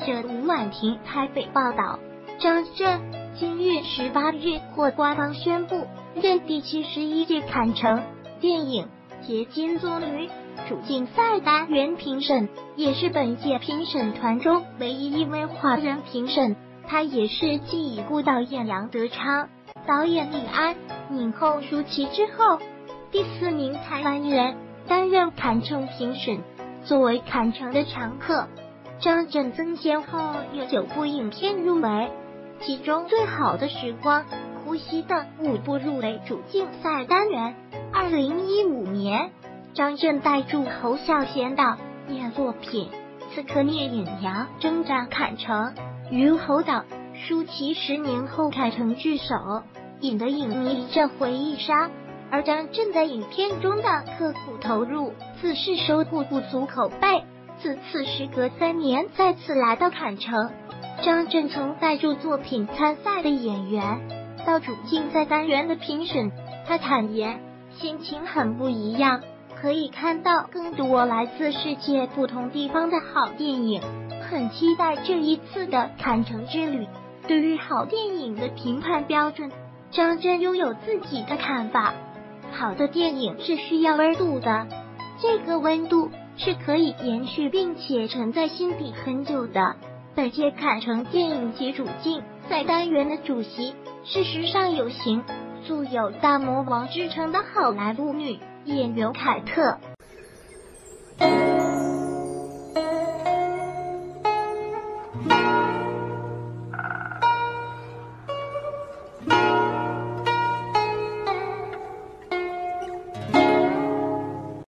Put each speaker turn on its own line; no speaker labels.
社吴婉婷台北报道，张震今月18日获官方宣布任第71届坎城电影节金棕榈主竞赛单元评审，也是本届评审团中唯一一位华人评审。他也是继已故导演杨德昌、导演李安、影后舒淇之后第4名台湾人担任坎城评审。作为坎城的常客，张震曾先后有9部影片入围，其中《最好的时光》、《呼吸》等5部入围主竞赛单元。2015年，张震带助侯孝贤导演作品《刺客聂隐娘》征战坎城，与侯导、舒淇10年后坎城聚首，引得影迷一阵回忆杀。而张震在影片中的刻苦投入，自是收获不足口碑。自此时隔3年再次来到坎城，张震从带助作品参赛的演员到主竞赛单元的评审，他坦言心情很不一样，可以看到更多来自世界不同地方的好电影，很期待这一次的坎城之旅。对于好电影的评判标准，张震拥有自己的看法。好的电影是需要温度的，这个温度是可以延续并且沉在心底很久的。本届坎城电影节主竞赛单元的主席是时尚有型、素有大魔王之称的好莱坞女演员凯特。